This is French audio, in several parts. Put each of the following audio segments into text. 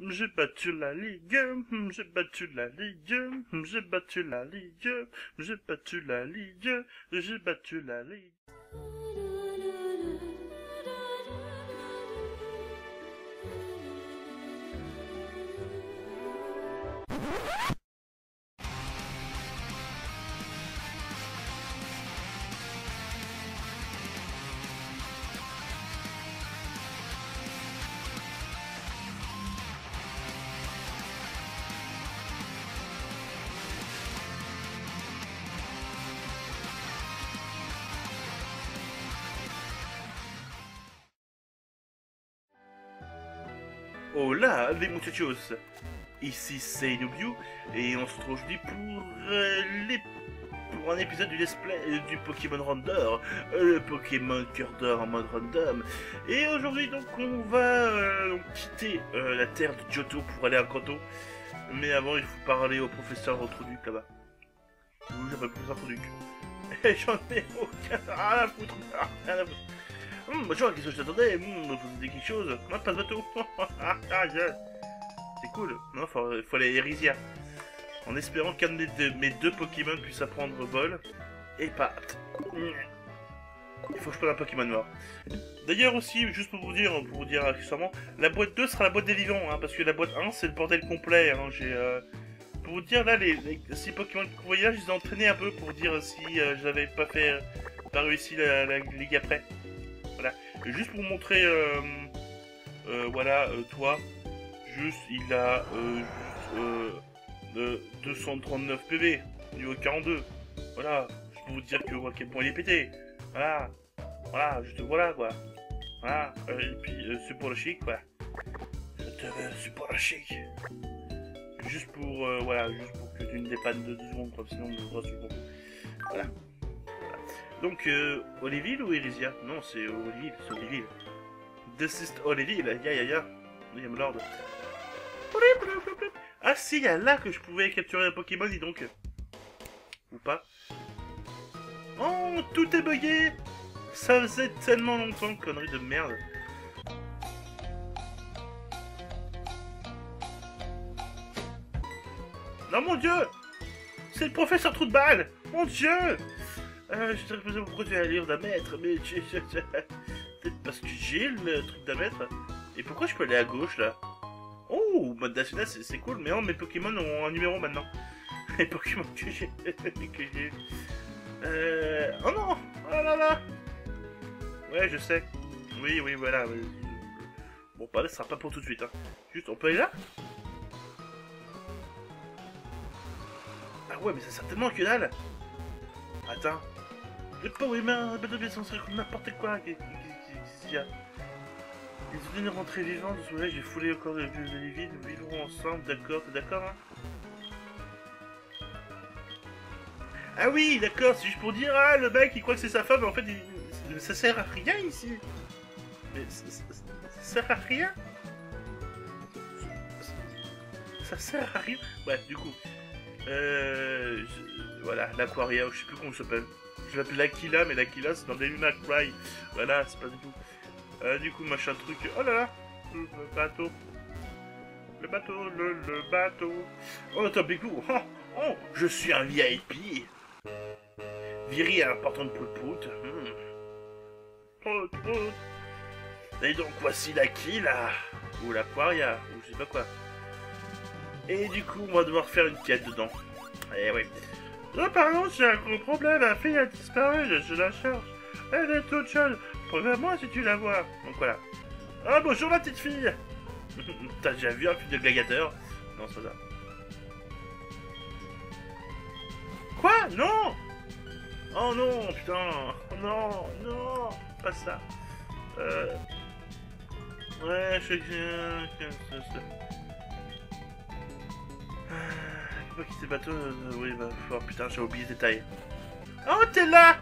J'ai battu la ligue, j'ai battu la ligue, j'ai battu la ligue, j'ai battu la ligue, j'ai battu la ligue. Hola les muchachos, ici c'est Inubiu et on se retrouve aujourd'hui pour un épisode du let's play du Pokémon Ronder, le Pokémon Cœur d'Or en mode random. Et aujourd'hui donc on va donc quitter la terre de Johto pour aller à Kanto. Mais avant il faut parler au professeur Trauduc là-bas. Oui, j'appelle le professeur Trauduc. Et j'en ai aucun rien à foutre, rien à foutre. Bonjour, qu'est-ce que je t'attendais? Vous avez quelque chose? Non, pas de bateau. C'est cool. Non, faut aller à Erisia. En espérant qu'un de mes deux Pokémon puisse apprendre vol. Et pas. Il faut que je prenne un Pokémon mort. D'ailleurs aussi, juste pour vous dire accessoirement, la boîte 2 sera la boîte des vivants, hein, parce que la boîte 1 c'est le bordel complet. Hein, pour vous dire là, les 6 Pokémon de voyage, je les ai entraînés un peu pour dire si je n'avais pas réussi la ligue après. Voilà. Et juste pour vous montrer, voilà, toi, juste, il a 239 PV, niveau 42. Voilà, je peux vous dire que à quel point il est pété. Voilà, voilà, juste voilà quoi. Voilà, et puis support le chic quoi. Je te veux support le chic. Juste pour, voilà, juste pour que tu ne dépannes de 2 secondes, quoi, sinon je voudrais support. Voilà. Donc, Oliville ou Erisia? Non, c'est Oliville, c'est Oliville. This is Oliville, ya. William Lord. Ah si, il y a là que je pouvais capturer un Pokémon, dis donc. Ou pas? Oh, tout est bugué. Ça faisait tellement longtemps, connerie de merde. Non, mon dieu! C'est le professeur Trou de Balle! Mon dieu! Je t'aurais posé pourquoi tu as un livre d'un maître, mais peut-être parce que j'ai le truc d'un maître. Et pourquoi je peux aller à gauche là? Oh, mode national, c'est cool, mais non, mes Pokémon ont un numéro maintenant. Les Pokémon que j'ai. Oh non! Oh là là! Ouais, je sais. Oui, voilà. Bon, bah là, ce sera pas pour tout de suite. Hein. Juste, on peut aller là? Ah ouais, mais ça certainement que dalle! Attends. Le pauvre humain, bateau bien censé comme n'importe quoi. Qu'est-ce qu'il y a? Les souvenirs rentrés vivants de ce voyage, j'ai foulé au corps de Lévi, nous vivrons ensemble, d'accord, t'es d'accord, hein? Ah oui, d'accord, c'est juste pour dire, ah, le mec, il croit que c'est sa femme, mais en fait, ça sert à rien ici. Mais ça sert à rien? Ça sert à rien? Bref, du coup, voilà, l'Aquaria, je sais plus comment ça s'appelle. Je l'appelle l'Aquila, mais l'Aquila c'est dans des Luna Cry. Voilà, c'est pas du tout. Du coup, machin truc. Oh là là, le bateau. Le bateau. Oh, top écoute. Oh, je suis un VIP. Viri à important de pout-pout. Et donc, voici l'Aquila. Ou l'Aquaria, ou je sais pas quoi. Et du coup, on va devoir faire une quête dedans. Eh oui. Oh, pardon, j'ai un gros problème, la fille a disparu, je la cherche. Elle est toute jeune, préviens-moi si tu la vois. Donc voilà. Ah, bonjour la petite fille. T'as déjà vu un film de gladiateur? Non, c'est pas ça. Quoi? Non. Oh non, putain. Non, pas ça. Ouais, je sais que... Pourquoi quitter le bateau? Oui, bah, oh, putain, j'ai oublié le détail. Oh, t'es là!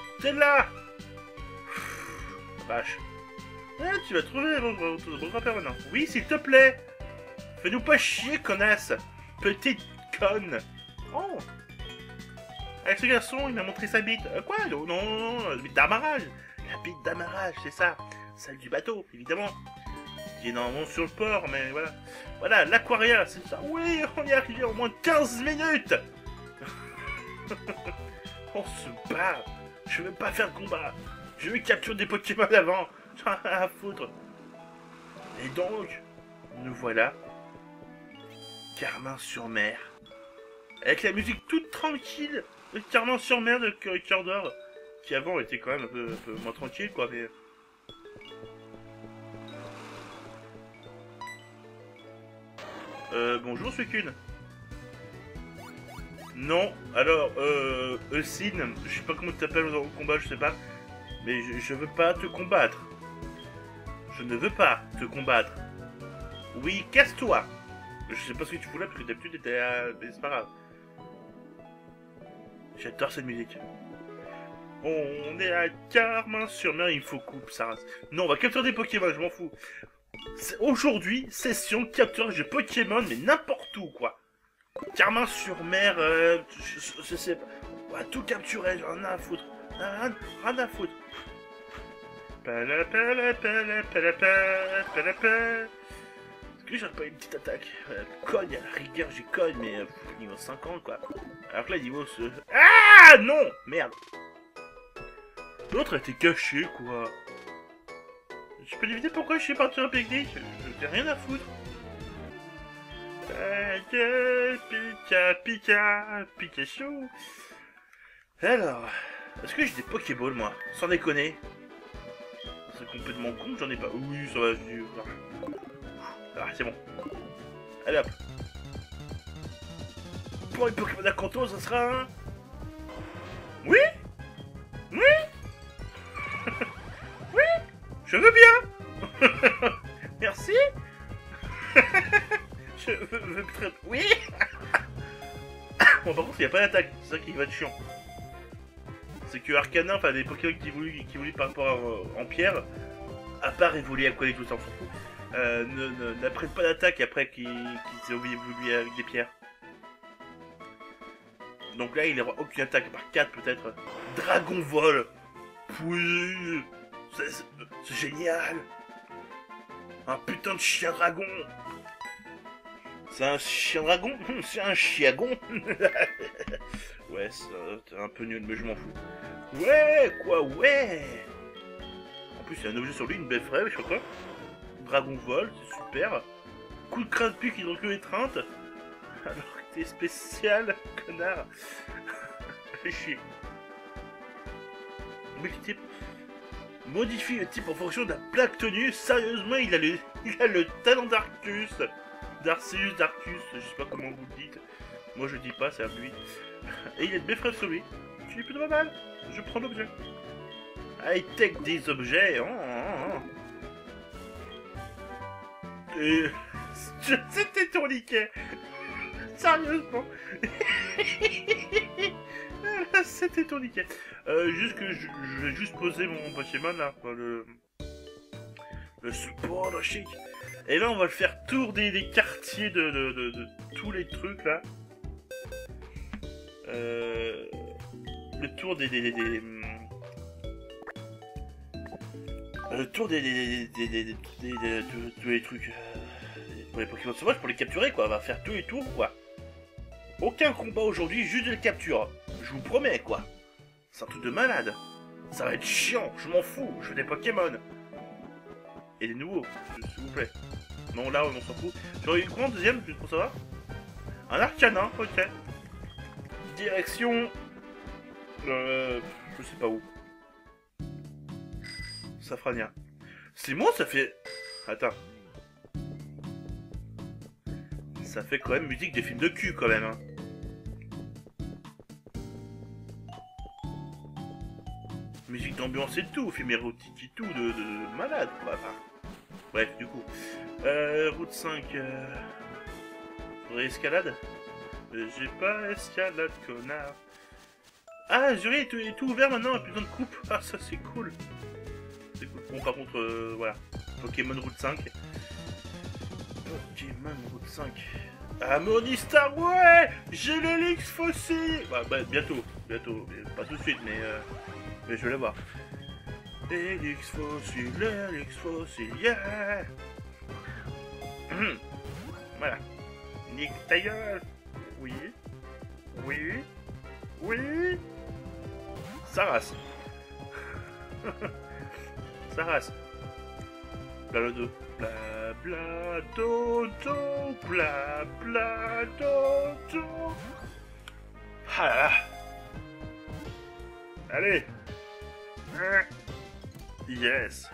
Vache. Ouais, tu vas trouver mon grand-père maintenant. Oui, s'il te plaît! Fais-nous pas chier, connasse! Petite conne! Oh! Avec ce garçon, il m'a montré sa bite. Quoi? Non, la bite d'amarrage! La bite d'amarrage, c'est ça! Celle du bateau, évidemment! qui est normalement sur le port, mais voilà. Voilà, l'Aquaria, c'est ça. Oui, on y est arrivé en moins de 15 minutes. On se bat. Je veux pas faire de combat. Je veux capturer des Pokémon avant. J'en ai rien à foutre. Et donc, nous voilà. Carmin-sur-Mer. Avec la musique toute tranquille de Carmin-sur-Mer de Cœur d'Or. Qui avant était quand même un peu moins tranquille, quoi, mais... bonjour Suicune. Non, alors, Eusine, je sais pas comment tu t'appelles au combat, je sais pas. Mais je veux pas te combattre. Je ne veux pas te combattre. Oui, casse-toi. Je sais pas ce que tu voulais, parce que d'habitude t'étais à... Mais c'est pas grave. J'adore cette musique. On est à Carmin-sur-Mer, il faut couper ça. Non, on va capturer des Pokémon, je m'en fous. Aujourd'hui, session capture de Pokémon, mais n'importe où, quoi. Carmin-sur-Mer, je sais pas. On va tout capturer, j'en ai rien à foutre. Rien à foutre. Est-ce que j'aurais pas une petite attaque? Cogne, à la rigueur, j'ai cogne, mais niveau 50, quoi. Alors que là, niveau... Ah non. Merde. L'autre était caché, quoi. Je peux deviner pourquoi je suis parti en pique-nique? Je n'ai rien à foutre. Pikachu. Alors, est-ce que j'ai des Pokéballs, moi? Sans déconner. C'est complètement con, j'en ai pas. Oui, ça va, ah, c'est bon. Allez hop. Pour les Pokémon à Kanto, ça sera un... Oui. Oui. Oui. Je veux bien. Merci. Je veux très... Oui. Bon, par contre, il n'y a pas d'attaque. C'est ça qui va être chiant. C'est que Arcanin, enfin, des Pokémon qui évoluent par rapport en pierre, à part évoluer à quoi tout ça, on s'en fout, n'apprennent pas d'attaque après qu'ils évoluent avec des pierres. Donc là, il n'aura aucune attaque, à part 4 peut-être. Dragon Vol. Oui. C'est génial. Un putain de chien dragon. C'est un chien dragon. C'est un chiagon. Ouais, c'est un peu nul, mais je m'en fous. Ouais, quoi, ouais. En plus, il y a un objet sur lui, une belle fraise, je sais pas quoi. Dragon Vol, c'est super. Coup de crâne pique, ils ont que étreinte. Alors que t'es spécial, connard. Fais chier. Multitype. Modifie le type en fonction de la plaque tenue. Sérieusement, il a le talent d'Arcus. D'Arceus, d'Arcus, je sais pas comment vous le dites. Moi je dis pas, c'est à lui. Et il a de mes frères sur lui. Tu es plutôt pas mal. Je prends l'objet. High tech des objets. Et... C'était tourniquet. Sérieusement. C'était tourniquet. Juste que je vais juste poser mon Pokémon là. Le support chic. Et là on va le faire tour des quartiers de tous les trucs là. Le tour le tour tous les trucs pour les Pokémon sauvages, pour les capturer quoi, on va faire tous les tours quoi. Aucun combat aujourd'hui, juste de les capture. Je vous promets quoi. C'est un truc de malade. Ça va être chiant, je m'en fous, je veux des Pokémon. Et des nouveaux, s'il vous plaît. Non là on s'en fout. J'aurais eu quoi en deuxième, juste pour savoir? Un Arcanin, ok. Direction... je sais pas où. Safrania. C'est moi, ça fait... Attends. Ça fait quand même musique des films de cul, quand même, hein. Musique d'ambiance et tout, film érotique et tout, de malade, quoi. Enfin, bref, du coup. Route 5... Escalade. J'ai pas escalade, connard. Ah, Zuri est tout ouvert maintenant, a plus besoin de coupe. Ah, ça c'est cool. C'est cool. Bon, par contre, voilà. Pokémon Route 5. Pokémon Route 5. Ah, Monistar, ouais. J'ai l'Helix fossile. Bah, bientôt. Bientôt. Pas tout de suite, mais je vais l'avoir. Helix fossile, yeah. Voilà. Nique ta gueule. Oui. Oui. Oui. Ça rase. Ça rase. Bla dodo. Bla bla dodo. Bla bla dodo. Ah là là. Allez. Yes.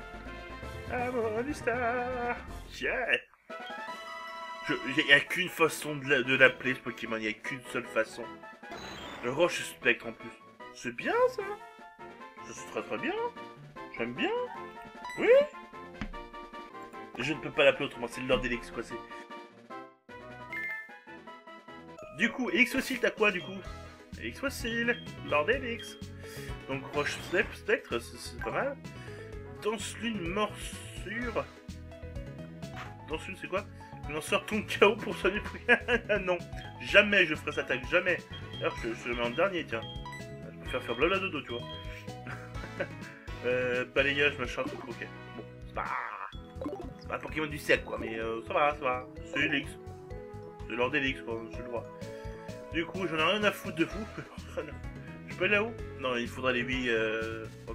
Amonista. Yeah. Il n'y a qu'une façon de l'appeler ce Pokémon, il n'y a qu'une seule façon. Le Roche Spectre en plus. C'est bien ça. Ça c'est très très bien. J'aime bien. Oui. Je ne peux pas l'appeler autrement, c'est Lord Elix quoi c'est. Du coup, Elix Fossil t'as quoi du coup? Elix Fossil, Lord Elix. Donc Roche Spectre, c'est pas mal. Danse Lune Morsure. Danse Lune c'est quoi? Lanceur ton KO pour soigner non, jamais je ferai cette attaque, jamais. D'ailleurs, je le mets en dernier, tiens. Je peux faire blabla dodo, tu vois. Balayage, machin, truc, ok. Bon, c'est pas un Pokémon du siècle, quoi, mais ça va, ça va. C'est Elix. C'est Lord Elix, quoi, je le vois. Du coup, j'en ai rien à foutre de vous. Je peux aller là-haut? Non, il faudrait les 8, ok.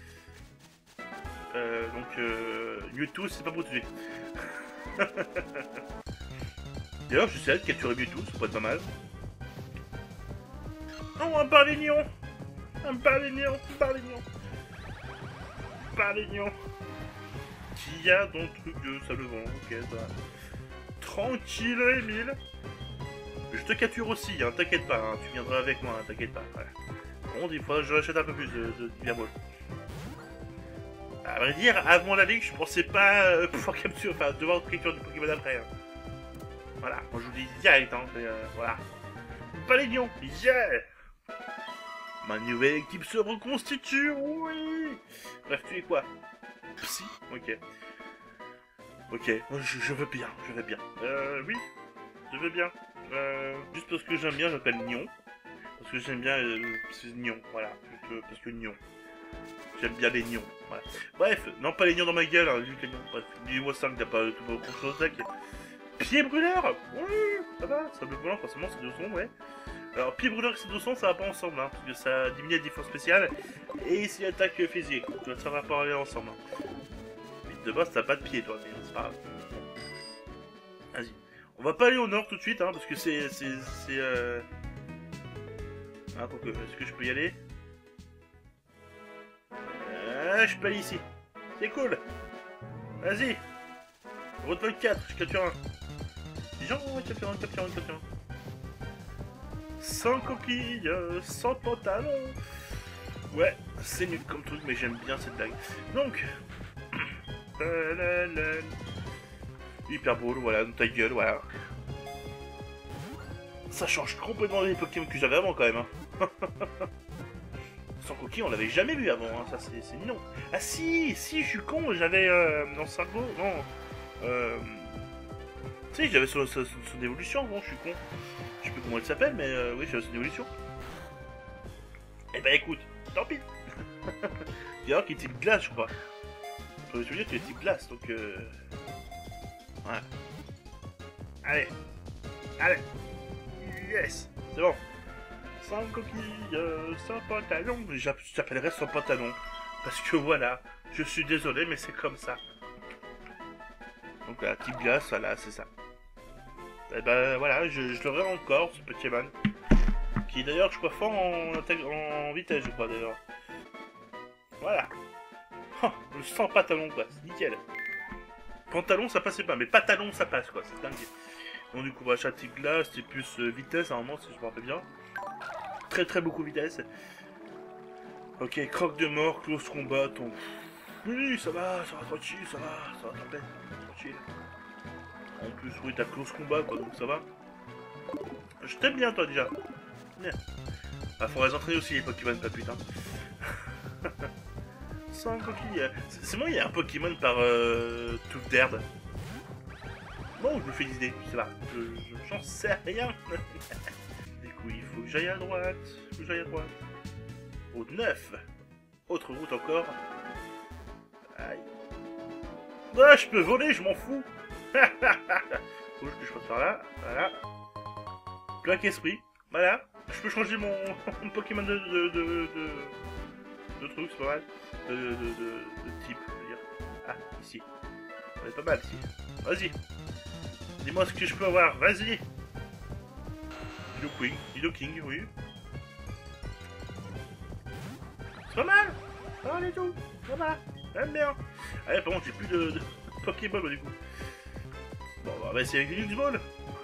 Donc, Mewtwo, c'est pas pour tout de suite. D'ailleurs, j'essaie de capturer Mewtwo, ça pourrait être pas mal. Oh, un Parlignon! Un Parlignon! Un Parlignon! Parlignon! Qui a dans le truc de sable vent, ok, ça va. Tranquille, Emile! Je te capture aussi, hein, t'inquiète pas, hein, tu viendras avec moi, hein, t'inquiète pas. Voilà. Bon, il faudra que je rachète un peu plus de Diabol. À vrai dire, avant la ligue, je pensais pas pouvoir capturer, enfin, devoir capturer du Pokémon après. Hein. Voilà, moi je vous dis direct, hein, voilà. Palénion, yeah! Ma nouvelle équipe se reconstitue, oui! Bref, tu es quoi? Psy? Ok. Ok, je veux bien, je veux bien. Oui, je veux bien. Juste parce que j'aime bien, j'appelle Nion. Parce que j'aime bien, c'est Nion, voilà. Juste parce que Nion. J'aime bien les nions. Voilà. Bref, non pas les nions dans ma gueule, hein, juste les nions. Bref, niveau 5, t'as pas tout beaucoup de choses là. Pied brûleur. Oui, ça va, ça me brûlant, forcément c'est 200, ouais. Alors pied brûleur et c'est 200, ça va pas ensemble, hein, parce que ça diminue la défense spéciale. Et c'est l'attaque physique, donc ça va pas aller ensemble. Hein. Mais de base, t'as pas de pied, toi, mais c'est pas grave. Vas-y. On va pas aller au nord tout de suite, hein, parce que c'est Ah, pourquoi est-ce que je peux y aller? Je peux aller ici. C'est cool. Vas-y. Route 24, je capture un. Jean, capture un. Sans coquille, sans pantalon. Ouais, c'est nul comme truc, mais j'aime bien cette blague. Donc. Hyper beau, voilà, dans ta gueule, voilà. Ça change complètement les Pokémon que j'avais avant quand même. Hein. Sans coquille, on l'avait jamais vu avant, hein. Ça c'est non. Ah si, je suis con, j'avais dans Sargo, non. Si, j'avais son évolution, bon, je suis con. Je sais plus comment elle s'appelle, mais oui, j'avais son évolution. Eh ben écoute, tant pis. D'ailleurs, qui est type glace, je crois. Je veux dire, tu es type glace, donc voilà. Allez, yes, c'est bon. Sans coquille, sans pantalon. J'appellerais sans pantalon. Parce que voilà, je suis désolé, mais c'est comme ça. Donc la type glace, voilà, c'est ça. Et ben voilà, je l'aurai encore, ce Pokémon. Qui d'ailleurs, je crois, fort en vitesse, je crois d'ailleurs. Voilà. Oh, le sans pantalon, quoi, c'est nickel. Pantalon, ça passait pas, mais pantalon, ça passe, quoi, c'est dingue. Donc du coup, voilà, type glace, c'est plus vitesse, normalement, si je me rappelle bien. Très beaucoup vitesse. Ok, croque de mort, close combat, ton... Oui, ça va tranquille, ça va tranquille. En plus, oui, t'as close combat, quoi, donc ça va. Je t'aime bien, toi, déjà. Bien. Ah, faudrait les entraîner aussi, les Pokémon, pas putain. Sans coquille. C'est moi, il y a un Pokémon par touffe d'herbe. Bon, je me fais des idées, je sais pas. J'en sais rien. Du coup, il faut que j'aille à droite. Route 9. Autre route encore. Aïe. Ah, je peux voler, je m'en fous. Bouge que je passe par là. Voilà. Plaque esprit. Voilà. Je peux changer mon Pokémon de trucs, c'est pas mal. De type, je veux dire. Ah, ici. On est pas mal ici. Vas-y. Dis-moi ce que je peux avoir. Vas-y. King, oui. C'est pas mal. Ça va les tout. Ça va. J'aime bien. Allez, par contre, j'ai plus de Pokéball du coup. Bon, on va essayer avec une X-Ball.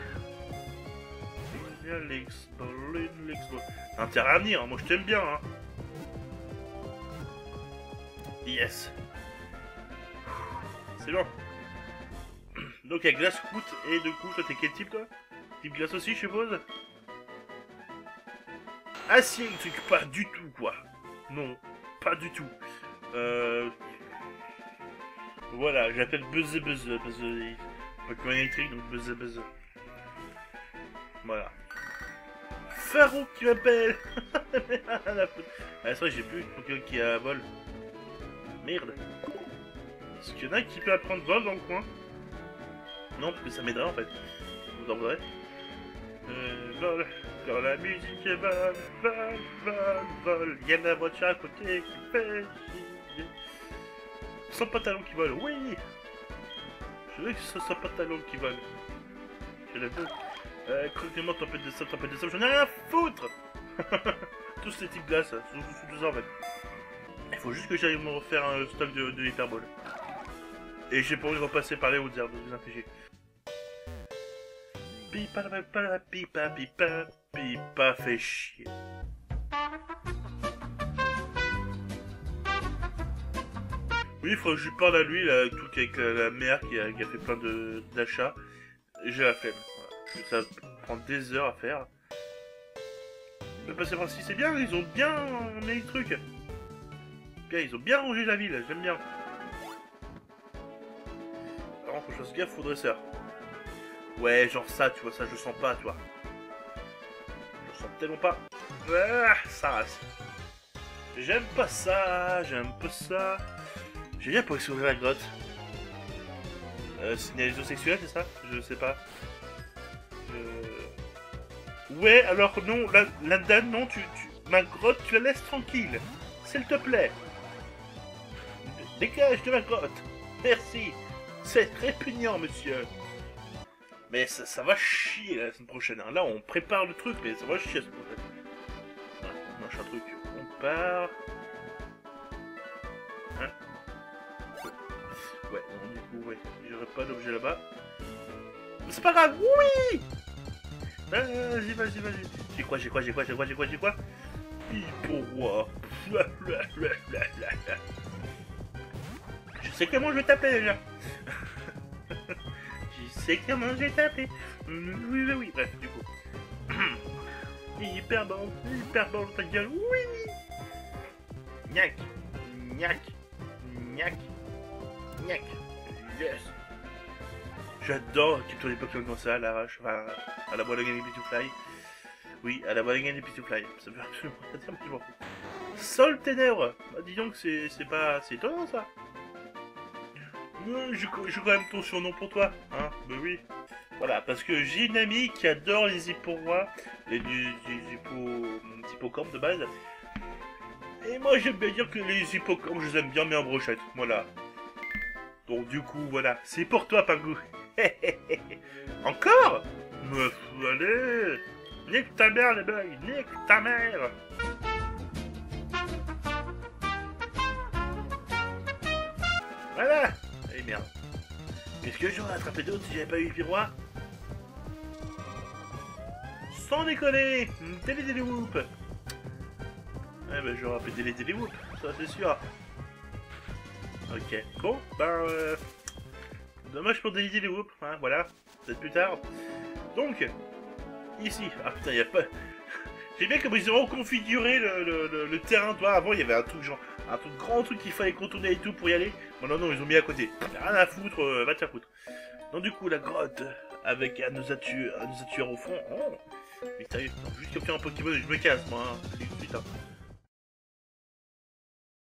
L'X-Ball. T'as intérêt à venir, moi je t'aime bien, hein. Yes. C'est bon. Donc, il y a glace route, et du coup, toi, t'es quel type, toi? Type glace aussi, je suppose? Acier, truc pas du tout, quoi. Non, pas du tout. Voilà, j'appelle Buzz. Pokémon électrique, donc Buzz. Voilà. Pharaon qui m'appelle. Ah, c'est vrai, j'ai plus de Pokémon qui a vol. Merde. Est-ce qu'il y en a qui peut apprendre vol dans le coin? Non, parce que ça m'aiderait en fait. Vous en voudrez? Vol. Quand la musique vol. Il y a la voiture à côté qui fait chier. Sans pantalon qui vole, oui. Je veux que ce soit pantalon qui vole. Je la veux. Croquement, tempête de sable, j'en ai rien à foutre. Tous ces types glace, sous 2 ans en fait. Il faut juste que j'aille me refaire un stock de hyperball. Et j'ai pas envie de repasser par les hautes herbes, de vous infliger. Pipa, fait chier. Oui, il faudrait que je lui parle à lui, là, tout avec la mère qui a fait plein d'achats. J'ai la flemme. Voilà. Ça prend des heures à faire. Mais passer par ici, c'est bien, ils ont bien mis les trucs. Bien, ils ont bien rangé la ville, j'aime bien. Alors, faut que je fasse gaffe au dresseur. Ouais, genre ça, tu vois, ça je sens pas, toi. Je sens tellement pas. Ah, ça rase. J'aime pas ça, J'ai bien pour explorer la grotte. Signalisation sexuelle, c'est ça? Je sais pas. Ouais, alors non, la dame, non, ma grotte, tu la laisses tranquille. S'il te plaît. Dégage de ma grotte. Merci. C'est répugnant, monsieur. Mais ça va chier la semaine prochaine. Hein. Là, on prépare le truc, mais ça va chier la semaine prochaine. Ah, on marche un truc. On part. Hein? Ouais, non, du coup, ouais. J'aurais pas d'objet là-bas. C'est pas grave, oui! Vas-y. J'ai quoi? Pipo-roi. Je sais comment je vais taper déjà. Je sais comment je vais taper. Oui, bref, du coup. Hyper bon, ta gueule, oui! Gnac. Yes! J'adore capturer les Pokémon comme ça à l'arrache, enfin, à la boîte à gagner Pitifly. Oui, à la boîte à gagner Pitifly. Ça veut absolument rien dire, mais je m'en fous. Sol Ténèbres! Bah, dis donc, c'est pas... C'est étonnant, ça! J'ai quand même ton surnom pour toi, hein? Bah oui. Voilà, parce que j'ai une amie qui adore les hipporrois, les hippocampes de base. Et moi, j'aime bien dire que les hippocampes, je les aime bien, mais en brochette. Voilà. Donc, du coup, voilà. C'est pour toi, Pingou. Encore? Allez! Nique ta mère, les bugs! Nique ta mère! Voilà! Et merde. Qu'est-ce que j'aurais attrapé d'autre si j'avais pas eu Piroir? Sans déconner! Télédéléwhoop! Ouais, bah j'aurais appelé Télédéléwhoop, ça c'est sûr. Ok, bon, dommage pour Télédéléwhoop, hein, voilà, peut-être plus tard. Donc, ici, ah putain, y a pas... J'ai bien comme ils ont reconfiguré le terrain, toi, avant il y avait un truc genre, un truc grand truc qu'il fallait contourner et tout pour y aller. Bon, non, ils ont mis à côté, rien à foutre, va te faire foutre. Donc du coup, la grotte, avec un ossature au fond, oh, mystérieux, juste capturer un Pokémon et je me casse, moi, hein. Putain.